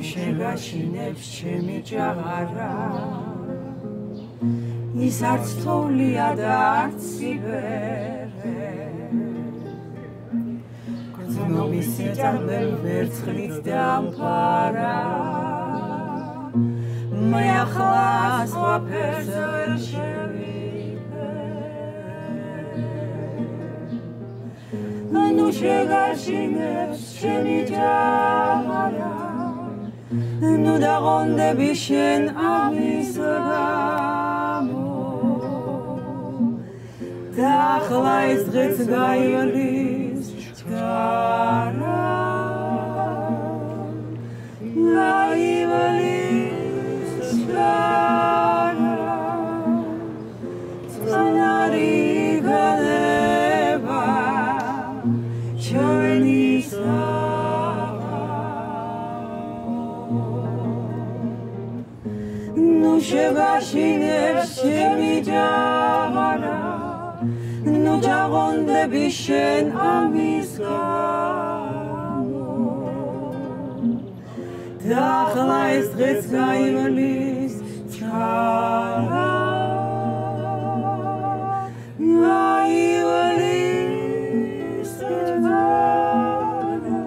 შეგაშინებს ჩემი ჭაღარა ის არც თოვლია და არც სიბერე გრძნობის სიჭარბემ ვერცხლით დამფარა მე ახლა სხვა ფერს ვერ შევიღე ნუ შეგაშინებს ჩემი ჭაღარა ნუ დაღონდები შენ ამის გამო და ახლა ეს დღეც გაივლის ჩქარა გაივლის ჩქარა წყნარი განება ჩვენისა ნუ შეგაშინებს ჩემი ჭაღარა ნუ დაღონდები შენ ამის გამო და ახლა ეს დღეც გაივლის ჩქარა გაივლის ჩქარა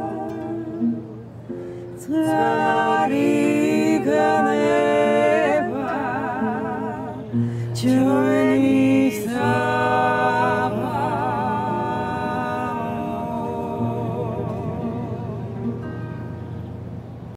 წყნარი განება Joy